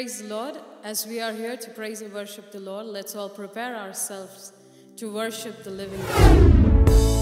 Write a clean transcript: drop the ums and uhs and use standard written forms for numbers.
Praise the Lord. As we are here to praise and worship the Lord, let's all prepare ourselves to worship the living God.